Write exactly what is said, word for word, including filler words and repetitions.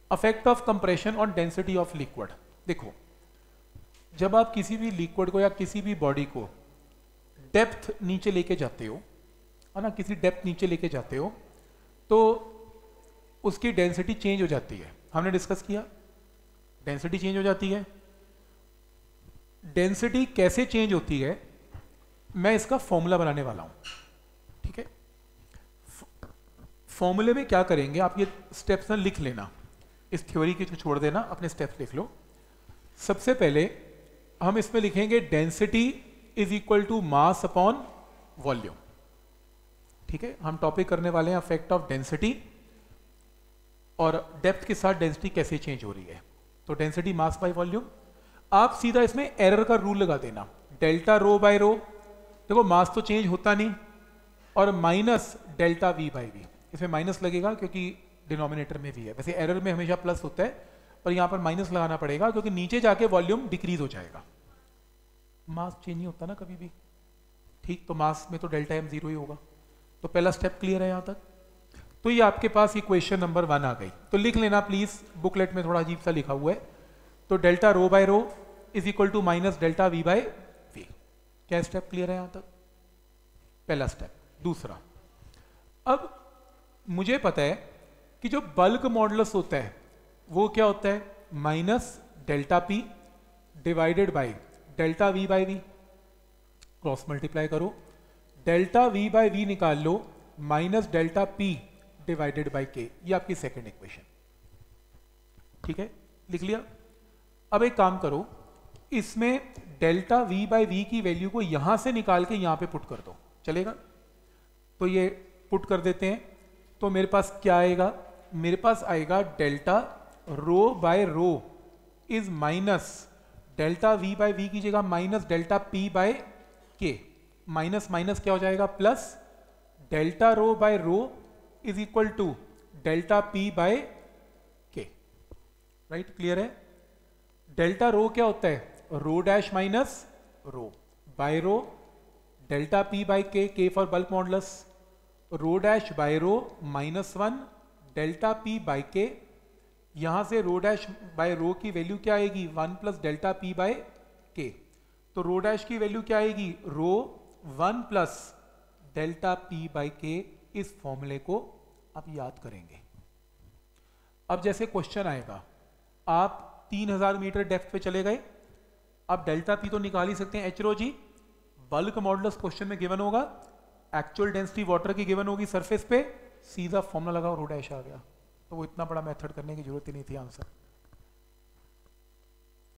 Affect of compression on density of liquid. देखो, जब आप किसी भी लिक्विड को या किसी भी बॉडी को डेप्थ नीचे लेके जाते हो, है ना, किसी डेप्थ नीचे लेके जाते हो तो उसकी डेंसिटी चेंज हो जाती है। हमने डिस्कस किया, डेंसिटी चेंज हो जाती है। डेंसिटी कैसे चेंज होती है, मैं इसका फॉर्मूला बनाने वाला हूं, ठीक है। फॉर्मूले में क्या करेंगे, आप ये स्टेप्स ना लिख लेना, इस थ्योरी की छोड़ देना, अपने स्टेप्स लिख लो। सबसे पहले हम इसमें लिखेंगे density is equal to mass upon volume, ठीक है। हम टॉपिक करने वाले हैं अफेक्ट ऑफ डेंसिटी और डेप्थ के साथ डेंसिटी कैसे चेंज हो रही है। तो डेंसिटी मास बाय वॉल्यूम, आप सीधा इसमें एरर का रूल लगा देना, डेल्टा रो बाय रो। देखो मास तो चेंज होता नहीं, और minus delta V by V, इसमें माइनस लगेगा क्योंकि डिनोमिनेटर में भी है। वैसे एरर में हमेशा प्लस होता है, पर यहां पर माइनस लगाना पड़ेगा क्योंकि नीचे जाके वॉल्यूम डिक्रीज हो जाएगा। मास चेंज नहीं होता ना कभी भी, ठीक। तो मास में तो डेल्टा एम जीरो ही होगा। तो पहला स्टेप क्लियर है यहां तक। तो ये आपके पास इक्वेशन नंबर वन आ गई। तो लिख लेना प्लीज, बुकलेट में थोड़ा अजीब सा लिखा हुआ है। तो delta rho by rho is equal to minus delta V by V. क्या स्टेप क्लियर है यहां तक? पहला स्टेप। दूसरा, अब मुझे पता है कि जो बल्क मॉडुलस होता है वो क्या होता है, minus delta P divided by delta V by V. Cross multiply करो, डेल्टा वी बाय वी निकाल लो, minus delta P divided by K. ये आपकी सेकंड इक्वेशन, ठीक है, लिख लिया। अब एक काम करो, इसमें डेल्टा वी बाय वी की वैल्यू को यहां से निकाल के यहां पे पुट कर दो, चलेगा? तो ये पुट कर देते हैं। तो मेरे पास क्या आएगा, मेरे पास आएगा delta rho by rho is minus delta V by V की जगह minus delta P by K. Minus minus क्या हो जाएगा, plus delta rho by rho is equal to delta P by K. Right, clear है? Delta rho क्या होता है, rho dash minus rho by rho, delta P by K, K for bulk modulus, rho dash by rho minus one delta P by के। यहां से रो dash by रो की value क्या आएगी, one plus delta P by K. तो rho dash की value क्या आएगी, rho one plus delta P by K. इस फॉर्मूले को आप याद करेंगे। अब जैसे क्वेश्चन आएगा, आप तीन हजार मीटर डेप्थ पे चले गए, आप डेल्टा पी तो निकाल ही सकते हैं, h rho g. Bulk modulus question में गिवन होगा, एक्चुअल डेंसिटी वाटर की गिवन होगी सरफेस पे, सीधा फॉर्मूला लगाओ, रो डैश आ गया। तो वो इतना बड़ा मेथड करने की जरूरत ही नहीं थी आंसर।